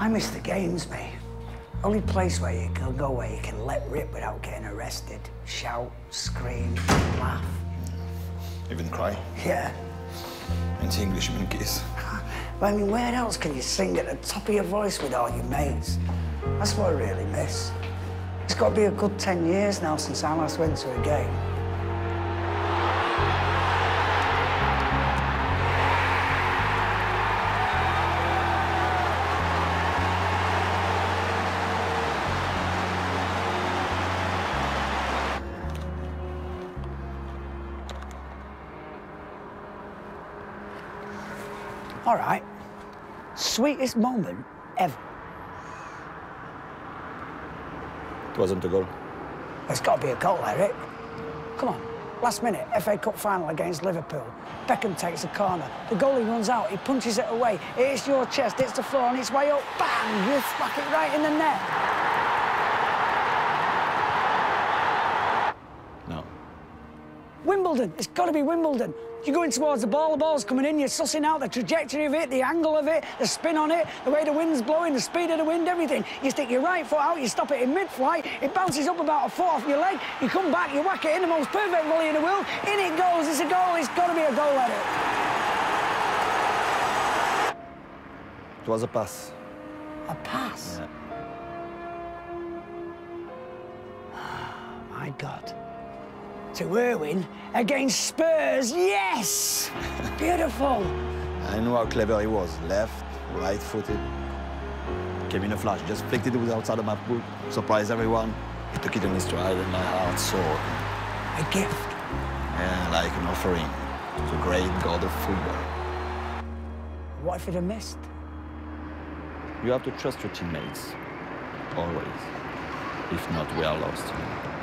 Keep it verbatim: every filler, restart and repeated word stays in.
I miss the games, mate. Only place where you can go where you can let rip without getting arrested. Shout, scream, laugh. Even cry? Yeah. And Englishman kiss. But I mean, where else can you sing at the top of your voice with all your mates? That's what I really miss. It's got to be a good ten years now since I last went to a game. All right. Sweetest moment ever. It wasn't a goal. There's got to be a goal, Eric. Come on. Last minute, F A Cup final against Liverpool. Beckham takes a corner. The goalie runs out. He punches it away. It hits your chest, hits the floor, and it's way up. Bang! You smack it right in the net. No. Wimbledon. It's got to be Wimbledon. You're going towards the ball, the ball's coming in, you're sussing out the trajectory of it, the angle of it, the spin on it, the way the wind's blowing, the speed of the wind, everything. You stick your right foot out, you stop it in mid-flight, it bounces up about a foot off your leg, you come back, you whack it in, the most perfect volley in the world, in it goes, it's a goal, it's got to be a goal, Edit. It was a pass. A pass? Yeah. Oh, my God. To Irwin against Spurs, yes! Beautiful. I knew how clever he was. Left, right-footed. Came in a flash, just flicked it with outside of my foot, surprised everyone. He took it in his stride and my heart soared. A gift. Yeah, like an offering to the great god of football. What if it had missed? You have to trust your teammates, always. If not, we are lost.